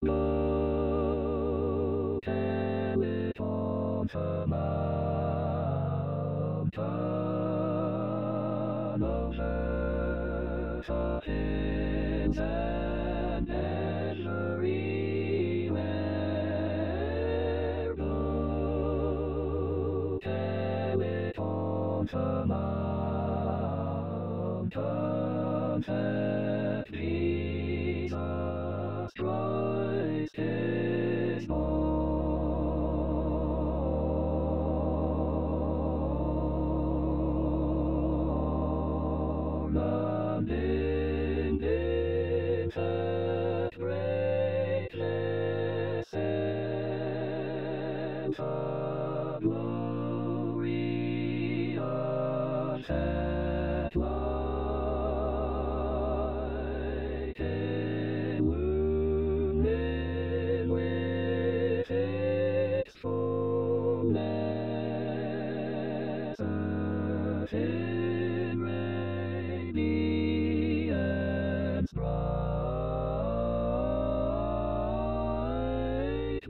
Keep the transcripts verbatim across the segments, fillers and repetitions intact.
Go tell it on mountain over the hills and everywhere. Go tell it on the mountain that Jesus Christ is born. And in that great descent of glory of that light, illumined with its fullness, earth in radiance bright.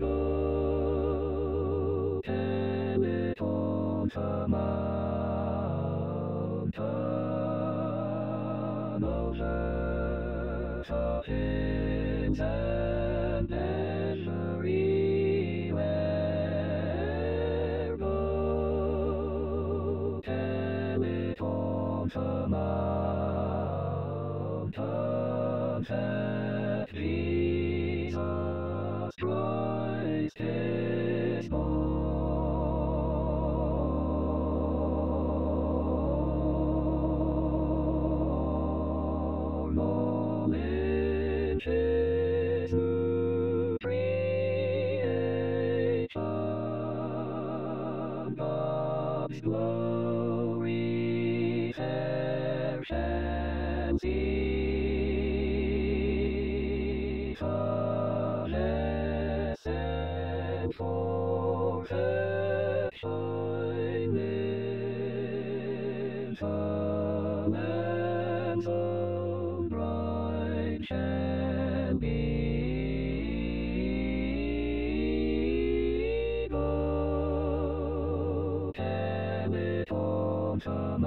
Go tell it on the mountain over the hills and everywhere. Go tell it on the mountain that Jesus Christ is born. All ages new creation, God's glory fair shall see. Furnace and for shining, sun and so bright shall be. Go tell it on the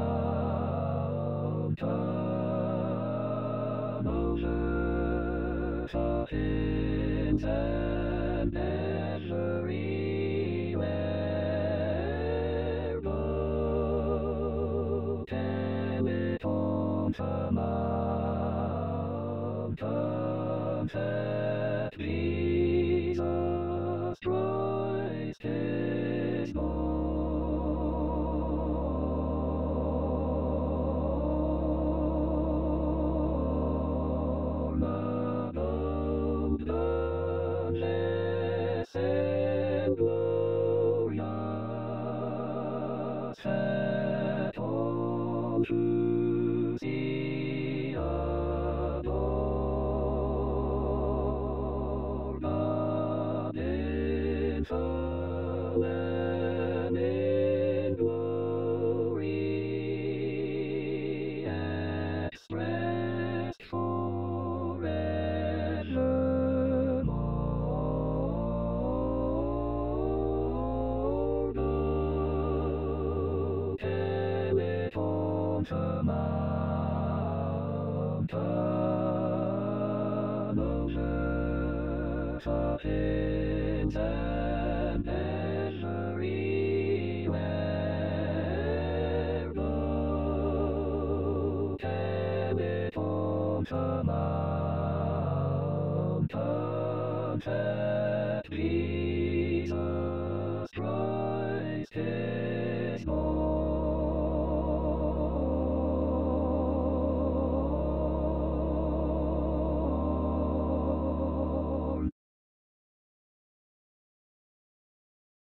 mountain over the hills and everywhere. Go tell it on the mountain that Jesus Christ is born. Above the blessed glorious set all to see adore. God infallen in glory, expressed forevermore. Go tell it on the mountain over the hills and everywhere. Go tell it on the mountain that Jesus